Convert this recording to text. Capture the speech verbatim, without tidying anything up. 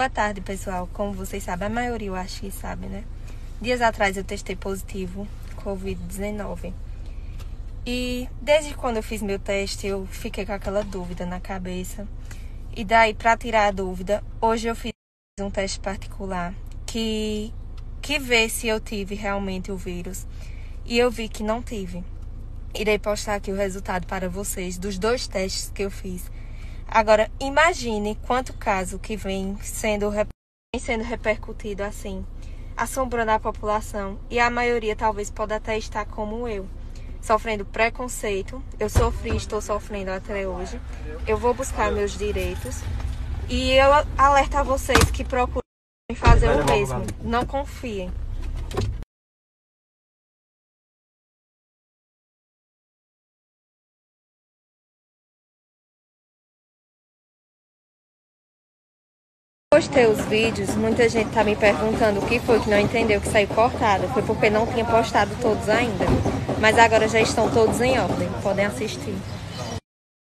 Boa tarde, pessoal. Como vocês sabem, a maioria eu acho que sabe, né? Dias atrás eu testei positivo covid dezenove. E desde quando eu fiz meu teste, eu fiquei com aquela dúvida na cabeça. E daí, para tirar a dúvida, hoje eu fiz um teste particular que, que vê se eu tive realmente o vírus. E eu vi que não tive. Irei postar aqui o resultado para vocês dos dois testes que eu fiz. Agora, imagine quanto caso que vem sendo, vem sendo repercutido assim, assombrando a população. E a maioria talvez pode até estar como eu, sofrendo preconceito. Eu sofri e estou sofrendo até hoje. Eu vou buscar meus direitos. E eu alerto a vocês que procurem fazer o mesmo. Não confiem. Postei os vídeos, muita gente tá me perguntando o que foi que não entendeu que saiu cortado. Foi porque não tinha postado todos ainda. Mas agora já estão todos em ordem, podem assistir.